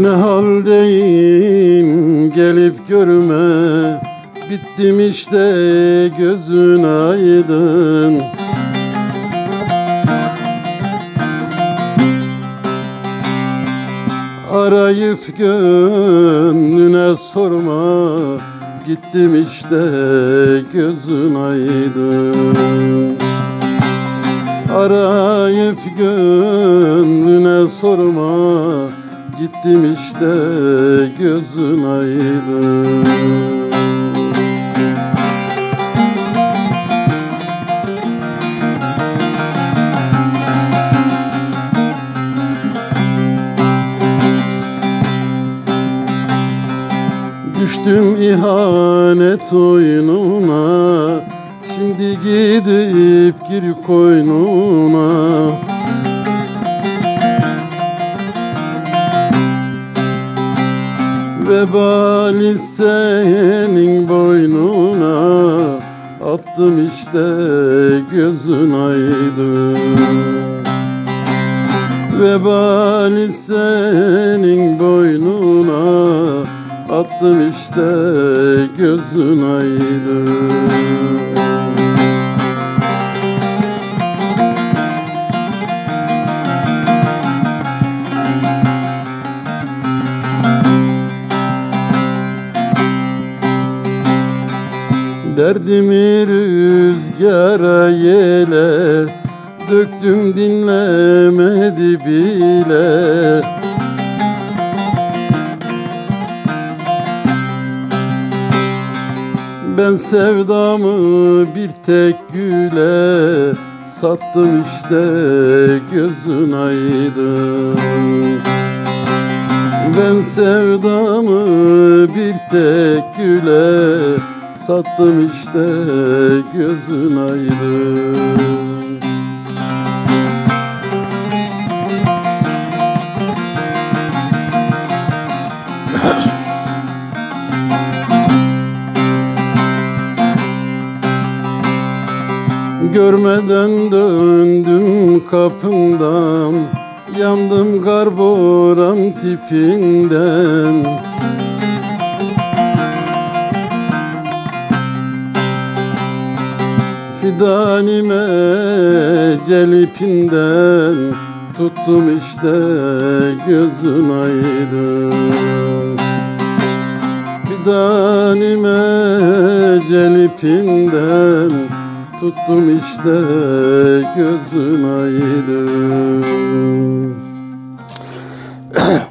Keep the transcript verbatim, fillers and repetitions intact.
Ne haldeyim gelip görme, bittim işte gözün aydın. Arayıp gönlüne sorma, gittim işte gözün aydın. Arayıp gönlüne sorma, gittim işte gözün aydın. Düştüm ihanet oyununa, şimdi gidip gir koynuna. Vebali senin boynuna, attım işte gözün aydın. Vebali senin boynuna, attım işte gözün aydın. Derdimi rüzgara yele, döktüm dinlemedi bile. Ben sevdamı bir tek güle, sattım işte gözün aydın. Ben sevdamı bir tek güle, sattım işte gözün aydın. Görmeden döndüm kapından, yandım karboran tipinden. Fidanime celipinden, tuttum işte gözün aydın. Fidanime celipinden, tuttum işte gözün aydın.